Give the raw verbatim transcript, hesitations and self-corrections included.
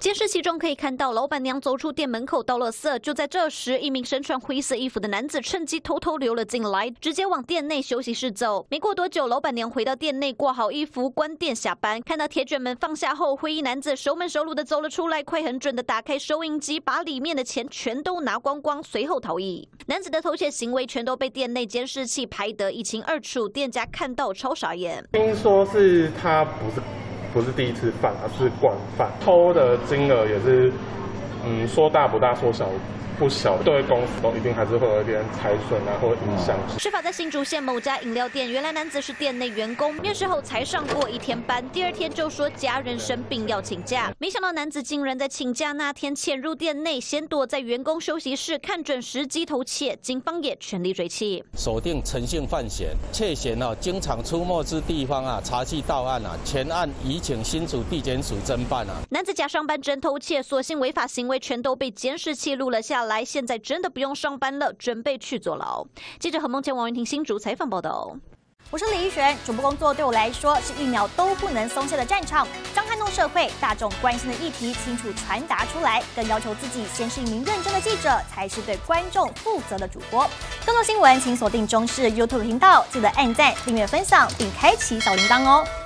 监视器中可以看到，老板娘走出店门口倒垃圾。就在这时，一名身穿灰色衣服的男子趁机偷偷溜了进来，直接往店内休息室走。没过多久，老板娘回到店内挂好衣服，关店下班。看到铁卷门放下后，灰衣男子熟门熟路的走了出来，快很准的打开收银机，把里面的钱全都拿光光，随后逃逸。男子的偷窃行为全都被店内监视器拍得一清二楚，店家看到超傻眼。 听说是他不是。不是第一次犯，而是惯犯。偷的金额也是，嗯，说大不大，说小不小，对公司都一定还是会有一点财损啊，或影响。 事发在新竹县某家饮料店，原来男子是店内员工，面试后才上过一天班，第二天就说家人生病要请假，没想到男子竟然在请假那天潜入店内，先躲在员工休息室，看准时机偷窃，警方也全力追缉， 锁定陈姓犯嫌，窃嫌啊经常出没之地方啊，查缉到案啊，全案移请新竹地检署侦办啊。 男子假上班真偷窃，所幸违法行为全都被监视器录了下来。来，现在真的不用上班了，准备去坐牢。记者何梦前、王云婷新竹采访报道。 我是李玉璇，主播工作对我来说是一秒都不能松懈的战场，将撼动社会大众关心的议题清楚传达出来，更要求自己先是一名认真的记者，才是对观众负责的主播。更多新闻请锁定中视 YouTube 频道，记得按赞、订阅、分享，并开启小铃铛哦。